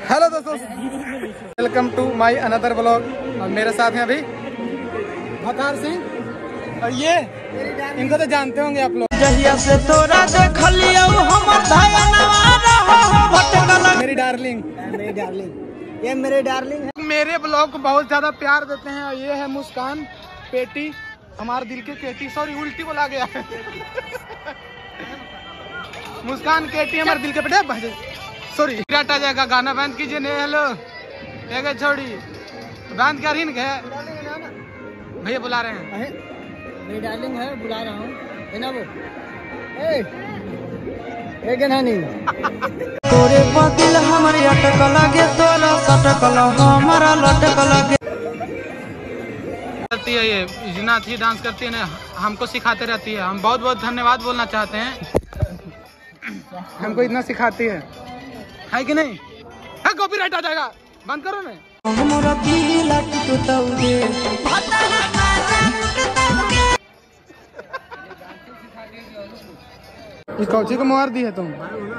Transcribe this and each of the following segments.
Hello दोस्तों, welcome to my another blog. और मेरे साथ हैं अभी अवतार सिंह, और ये इनको तो जानते होंगे आप लोग। मेरी डार्लिंग, ये मेरे डार्लिंग है। मेरे ब्लॉग को बहुत ज्यादा प्यार देते हैं। और ये है मुस्कान पेटी, हमारे दिल के केटी। सॉरी, उल्टी बोला गया है। मुस्कान केटी हमारे दिल के पेटे। सॉरी, टाटा जाएगा गाना बैंड कीजिए। ने हेलो क्या छोड़ी बैंड कर ही गए भैया, बुला रहे हैं। मेरी डार्लिंग है, बुला रहा हूँ। है ना वो तोरे दिल हमारे अटक लगे, तोरा सटक हमारा लटक लगे। करती है ये इतना अच्छी डांस करती है ना, हमको सिखाते रहती है। हम बहुत बहुत धन्यवाद बोलना चाहते हैं, हमको इतना सिखाती है कि नहीं? है कॉपीराइट आ जाएगा, बंद करो ना। इस कौची को मार दी है तुम?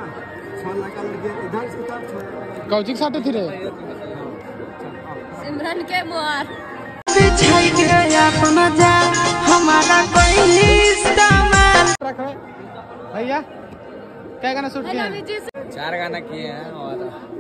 कौची के साथ थी रे? सिमरन के मुहार हमारा भैया क्या गाना शूट किया? 4 गाना किए हैं और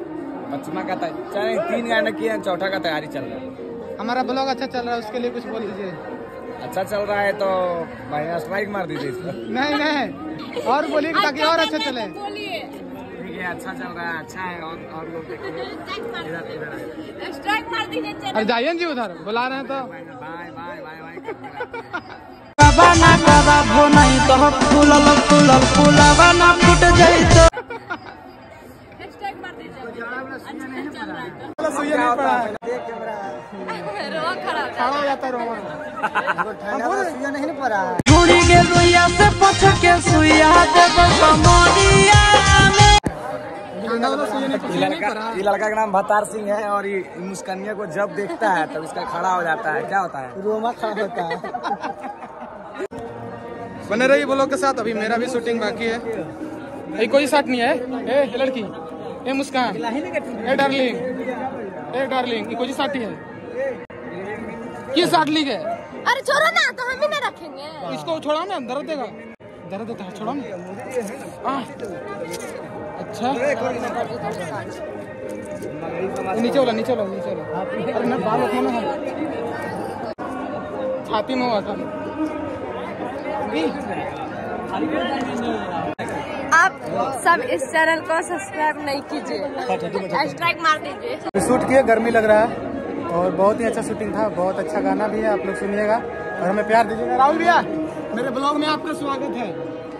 3 गाना किए हैं, चौथा का तैयारी चल रहा है। हमारा ब्लॉग अच्छा चल रहा है, उसके लिए कुछ बोल दीजिए। अच्छा चल रहा है तो भाई स्ट्राइक मार दीजिए इसको। नहीं और बोलिए ताकि और अच्छा चले। ठीक है, अच्छा चल रहा है, अच्छा है। और लोग देखिए स्ट्राइक मार दीजिए। और जाइए जी, उधर बुला रहे हैं तो बाय बाय बाय बाय। कबाना कबा भो नहीं तो फूलल फूलल फूलवा ना फूट जाई तो स्ट्राइक मार दीजिए। सुइया नहीं पड़ा है, रोआ खड़ा खड़ा हो जाता है रोमा। सुइया नहीं पड़ा। ढूंढी के सुइया से पछ के सुइया दे बमोरिया में। ये लड़का का नाम अवतार सिंह है और ये मुस्कानिया को जब देखता है तब इसका खड़ा हो जाता है। क्या होता है? रोमा खड़ा होता है। बने रहिए ब्लॉग के साथ, अभी मेरा भी शूटिंग बाकी है। ये कोई शॉट नहीं है। ए लड़की, ए मुस्कान, ए डार्लिंग, ये कोई शॉट ही है। ये शॉट ली गए। अरे छोड़ो ना, तो हम ही ना रखेंगे। इसको छोड़ा ना, दर्द देगा, दर्द देता है, छोड़ा ना। अच्छा नीचे वाला। अरे ना बाल उठाना है, छाती में हुआ था। आप सब इस चैनल को सब्सक्राइब नहीं कीजिए, स्ट्राइक मार दीजिए। शूट किए, गर्मी लग रहा है और बहुत ही अच्छा शूटिंग था। बहुत अच्छा गाना भी है, आप लोग सुनिएगा और हमें प्यार दीजिएगा। राहुल भैया, मेरे ब्लॉग में आपका स्वागत है।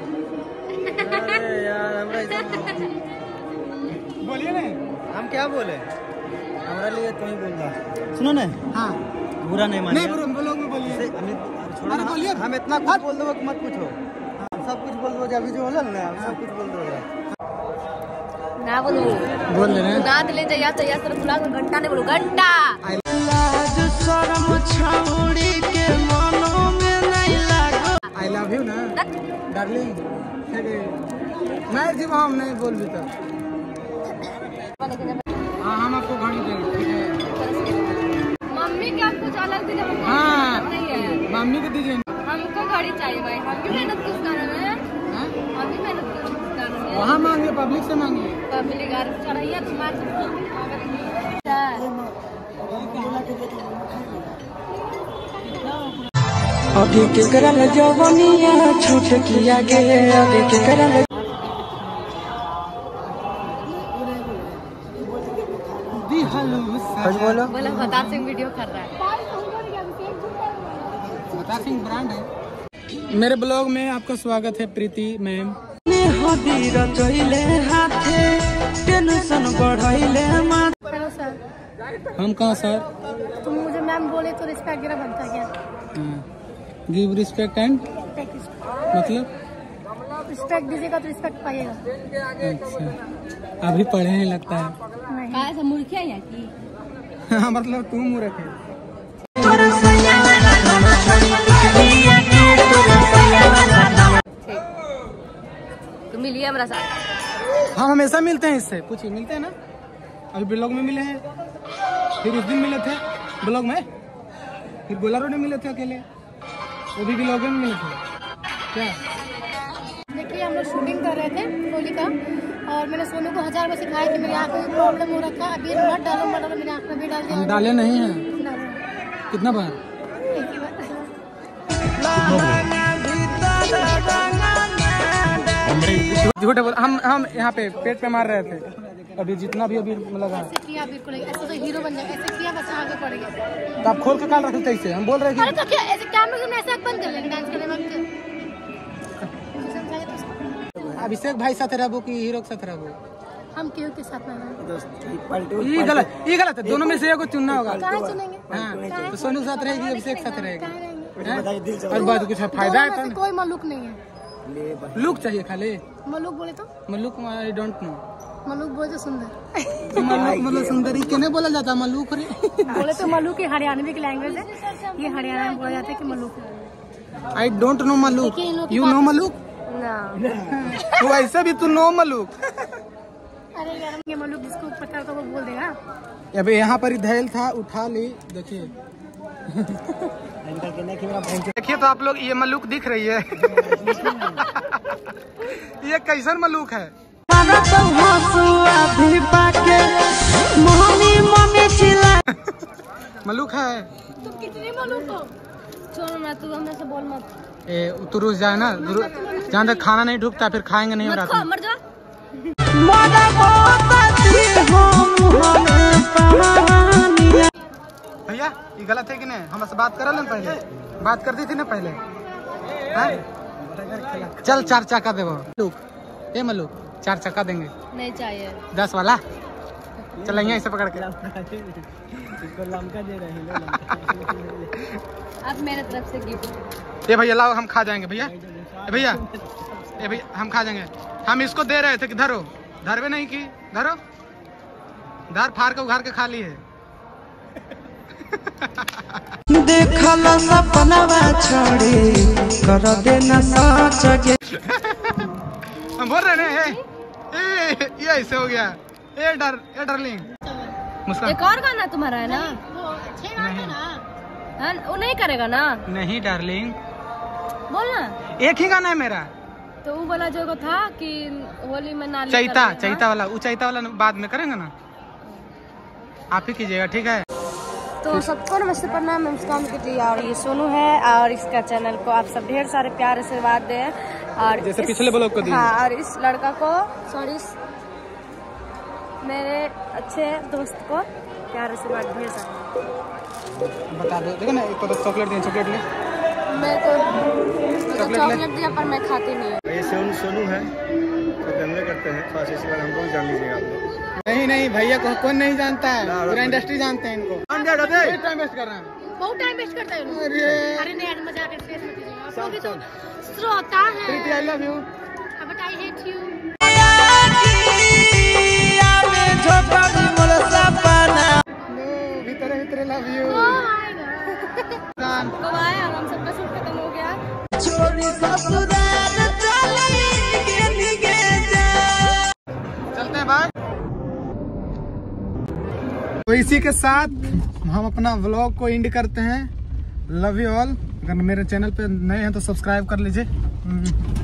बोलिए ना। हम क्या बोले? हमारे लिए तुम ही बोल रहा। सुनो ना, हाँ बुरा नहीं मानिए। नहीं, ब्लॉग में बोलिए। अरे बोलिए, हम इतना कुछ बोल दो मत पूछो। सब कुछ बोल दो, अभी जो बोला ना सब कुछ बोल दो। ना बोलो, बोल रहे हैं। ना दिले जया तो बुला दो। घंटा नहीं बोलो, घंटा। आई लव यू ना डार्लिंग। नहीं जी, हम नहीं बोल भी तो। हाँ, हम आपको घड़ी देंगे, ठीक है। मम्मी के आपको अलग दिले, हाँ नहीं है। मम्मी को दीजिए। हमको घड़ी चाहिए भाई, हम भी मेहनत किस कारण में, हम भी मेहनत किस कारण में। वहाँ मांगे, पब्लिक से मांगे। पब्लिक गाड़ी चढ़ाइए तुम्हारे। अभी के करल जवनिया छूट किया गे। अभी के करल बोलो अवतार सिंह वीडियो कर रहा है। अवतार सिंह ब्रांड है। मेरे ब्लॉग में आपका स्वागत है प्रीति मैम। टेंशन बढ़ाइले। Hello sir. हम कहाँ सर? तुम मुझे मैम बोले तो रिस्पेक्ट गिरा बनता क्या? गिव रिस्पेक्ट एंड मतलब रिस्पेक्ट दीजिएगा तो रिस्पेक्ट पाइएगा। अच्छा, अभी पढ़े हैं लगता है। नहीं, मूर्खिया है की? हाँ, मतलब तू मूर्ख है। तो मिलिए हमारा साथ। हम हमेशा मिलते हैं इससे, पूछिए मिलते हैं ना? अभी ब्लॉग में मिले हैं, फिर उस दिन मिले थे ब्लॉग में, फिर गोला रोड में मिले थे अकेले, वो भी ब्लॉग में मिले थे। क्या देखिए हम लोग शूटिंग कर रहे थे होली का, और मैंने सोनू को 1000 बार सिखाया कि मेरी आँख में प्रॉब्लम हो रखा है, अभी मत डालो मेरी आँख में भी डाल दिया। डाले नहीं है? कितना बार? एक ही बार। झूठ बोल, हम यहाँ पे पेट पे मार रहे थे अभी, जितना भी अभी लगा। ऐसे किया बिल्कुल, ऐसे तो हीरो बन जाए, ऐसे किया बस आगे पड़ गया। तो आप खोल के काल रखते इसे, हम बोल रहे हैं अरे तो क्या ऐसे कैमरे में ऐसे बंद कर लेंगे डांस करने वक्त। अभिषेक भाई साथ रहबो कि हीरो के साथ रहबो? हम केहू के साथ में ये गलत है, दोनों में से एगो चुनना होगा। कहाँ चुनेंगे? हाँ, तो सोनू के साथ रहेगी, अभिषेक के साथ रहेगी। कहाँ रहेंगे? और बात कुछ फायदा है तो कोई मलुक नहीं है। लुक चाहिए खाली। मलुक बोले तो मलुक आई डोंट नो। मलुक बोले तो सुंदर। मलुक मतलब सुंदरी क्यों बोला जाता है? मलुक रे बोले तो मलुक हरियाणवी की लैंग्वेज है, ये हरियाणा में बोला जाता है कि मलुक। आई डोंट नो मलुक, यू नो मलुक? तो ऐसे भी तू नो मलुक। अरे यार ये मलुक जिसको पता होगा वो बोल देगा। अबे यहाँ पर ही धैल था, उठा ली। देखिए देखिए तो आप लोग, ये मलुक दिख रही है ये कैसन मलुक है? मलुक है। तुम कितने मलुक हो? छोड़ो ना, तू हमसे बोल मत। तू रुस जाए ना, जहाँ तक खाना नहीं ढूकता फिर खाएंगे नहीं। मत खा, मर जा। भैया ये गलत है कि नहीं? हमसे बात करा लें, पहले बात करती थी ना पहले। चल 4 चक्का देवो मलुक, ए मलुक 4 चक्का देंगे। नहीं चाहिए। 10 वाला चलेंगे ऐसे पकड़ के। अब मेरे तरफ से गिफ्ट। ये भैया लाओ, हम खा जाएंगे भैया। भैया हम खा जाएंगे। हम इसको दे रहे थे कि धरो, धरवे नहीं की, धरो, धर फाड़ के उघार के खा लिए। देखल सपनवा छोड़ी कर देना सच। हम बोल रहे हैं ये ऐसे हो गया। ए डार्लिंग मुस्कान। एक और गाना तुम्हारा है ना? हाँ, वो नहीं करेगा ना? नहीं डार्लिंग, बोलना। एक ही गाना है मेरा। तो वो वाला जो था कि होली में नाली चैता वाला, वो चैता वाला बाद में करेंगे ना, आप ही कीजिएगा, ठीक है? तो सबको नमस्ते, प्रणाम, मैं मुस्कान की, और ये सोनू है, और इसका चैनल को आप सब ढेर सारे प्यार आशीर्वाद दें। और जैसे पिछले ब्लॉग को दिए। हाँ, और इस लड़का को, सॉरी, मेरे अच्छे दोस्त को प्यार आशीर्वाद ढेर सारे बता दो। देखो ना, एक तो चॉकलेट दें, चॉकलेट ले। मेरे को चॉकलेट दिया पर मैं खाती नहीं हूँ। ये सोनू है, कैमरे करते हैं, खास इसी बार हमको भी जान लीजिएगा आप लोग। नहीं भैया को कौन नहीं जानता है, पूरा इंडस्ट्री जानते हैं इनको। टाइम वेस्ट कर रहे हैं, बहुत टाइम वेस्ट करता है। अरे नहीं यार, मजाक है, फेस मत कीजिएगा। आप लोग तो श्रोता है। Preeti I love you. But I hate you. भीतर लव यू। कब आया? हम सबका शूट खत्म हो गया। चलते हैं भाई। तो इसी के साथ हम अपना व्लॉग को एंड करते हैं। Love you all. अगर मेरे चैनल पे नए हैं तो सब्सक्राइब कर लीजिए।